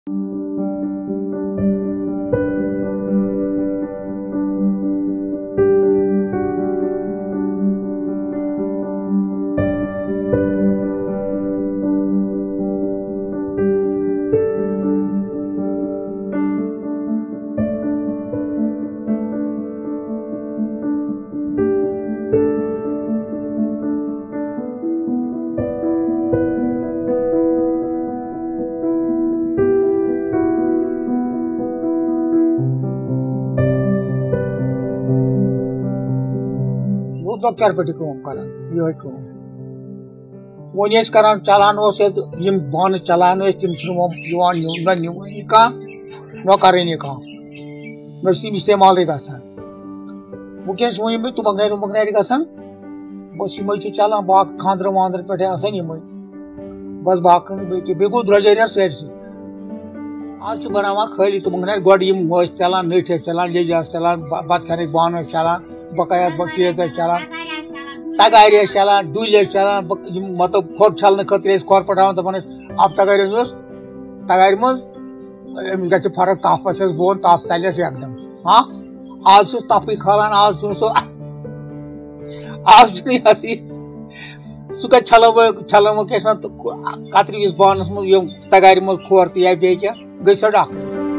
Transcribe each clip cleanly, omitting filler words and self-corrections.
Doctor Peticum Karan, Yoikum. One is Karan Chalano said, Yim Bon Chalano is Timsum, you want Unica, no Karinica. Mercy Mr. Maligasan. Who can swim to Magnetic? Was you much Chalan Bak, Kandra Mandra Petasan, was Bakan, Bigo Dragera says. As to Banama, Curly to Magnet, Godium was Chalan, Nature, Chalan, Jajas, Chalan, Batkanik Bonner, Chalan. Bakayat Bakir Chalan, Tagaria Chalan, Dulia Chalan, Mother Port Chalan Kotris, corporate on the bonus of Tagarimus, Tagarimus, got a part of Tapas, bone top Tagas Yagdam. Huh? Also Tapi Kalan, also so. Also, Suka Chalavocation, Katri is born, Tagarimus Court, the Ibeka, Gusada.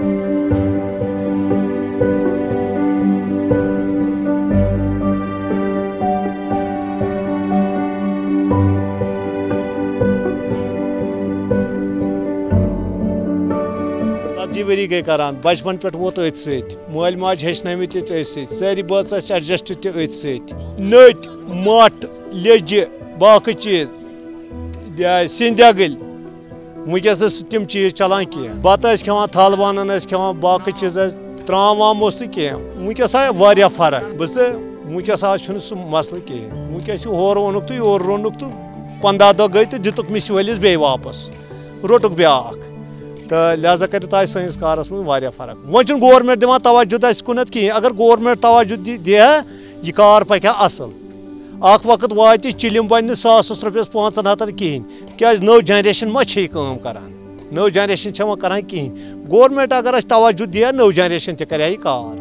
Vari gay karan, bachpan pet wot ait set, moil maj heshnamit ait set, sari bas adjusted ait set, nut, mat, leje, baki cheez, sindagil, mujas tim cheez chalan ki, bata is kama thalban is kama baki cheez, trauma mosi ki, mujas ay varia farak, bas mujas ay shun sum masla ki, mujas hor onuktu yor onuktu, 15 do gay to dituk miswalis be wapas, rotuk beak. لہذا کر since cars من واریاہ فرق وہ government دِوان توجہ اس کنت کہیں اگر گورنمنٹ توجہ دی یہ کار پکہ اصل اخ وقت وات چلم بن 100 رۄپیس 500 کہین کیاز نو جنریشن ما چھ کٲم کران نو جنریشن چھ کران کہین گورنمنٹ اگر اس توجہ دی نو جنریشن تہ کرے یہ کار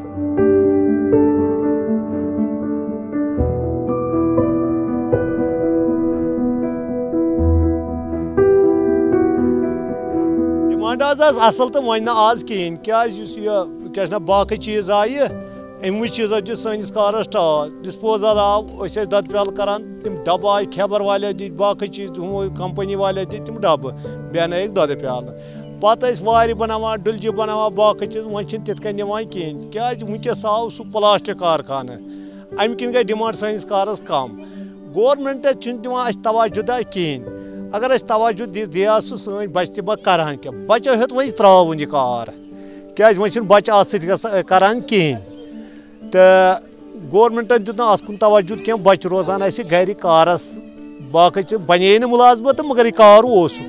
اصل تو ون آز کہین کیا باقی چیز آئی امو چیزو دیت سنس کارس ٹاس ڈسپوزل آو دد پیال کران تم ڈب آئی خیبر والے دت باقی چیز کمپنی والے دت تم ڈب بینائک دد پیال پتہ وار بناوان ڈلجہ بناوان باقی چیز ون تت کن نوان کہین کیاز ونکس آو سہ پلاسٹک کارخانہ ام کن گئی ڈیمانڈ سنس کارس کم گورنمنٹ دِوان اس توجہ کہین اگر اس توجہ دیا سہ سن بچہ تہ کران کیا بچو ہیت وۄنۍ ترٛاوُن یہِ کار کیازِ وۄنۍ چھُنہٕ بچہ اتھ سۭتۍ کران کِہیٖنۍ تہٕ گورمنٹن دیُت نہٕ اتھ کُن توجہ کینٛہہ بچہ روزان اسہِ گرِ کارس باقٕے چھِ بنے نہٕ مُلازمت تہٕ مگر یہِ کار اوسُکھ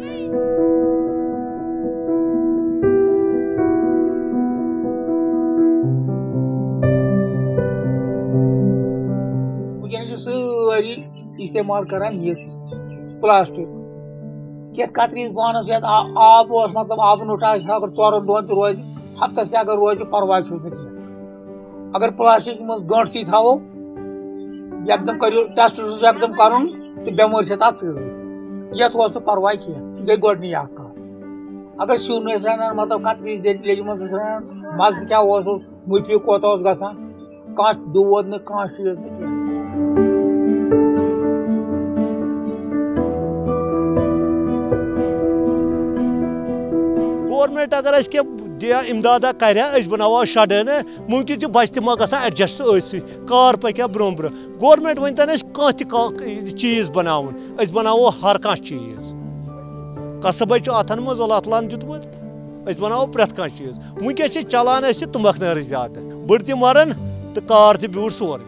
وٕنکٮ۪نس چھِ سٲری استعمال کران یِس پلاسٹک کھیت کتریس بانس یتھ آب مطلب آب نوٹ اگر 4 دۄہن تہِ روزِ ہفتس تہِ اگر روزِ پرواے چھُس نہٕ کینٛہہ اگر پلاسٹک منٛز گنٛٹ سۭتۍ تھاوو یکدم کٔرِو ٹیسٹ چھُس یکدم کرُن تہٕ بٮ۪مٲرۍ چھِ تتھ سۭتۍ یتھ اوس نہٕ پرواے کینٛہہ یہِ گٔے گۄڈنِچ اکھ کتھ اگر سیُن ٲسۍ رنان مطلب کتریس لیٚجہِ منٛز ٲسۍ رنان مزٕ کیاہ اوس مُفی کوتاہ اوس گژھان کانٛہہ دود نہٕ کانٛہہ چیٖز نہٕ کینٛہہ گورنمنٹ اگر اس دیا امدادہ کریا اس بناوا شڈن ممکن چھ بچہ تہ ما گژھان ایڈجسٹ أتھۍ سۭتۍ کار پکیا برٛونٛہہ برٛونٛہہ گورنمنٹ ؤنتن اَسہِ کانٛہہ تہِ چیٖز بناوُن أسۍ بناوو ہر کانٛہہ چیٖز قصبے چھُ اتھن منٛز اللہ تعالیٰ ہن دیُتمُت أسۍ بناوو پرٛٮ۪تھ کانٛہہ چیٖز ؤنکیٚس چھِ چلان اَسہِ تُمبکھ نٲرۍ زیادٕ بٔڑۍ تہِ مران تہٕ کار تہِ بیوٗٹھ سورُے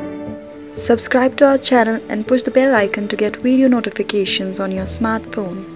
Subscribe to our channel and push the bell icon to get video notifications on your smartphone.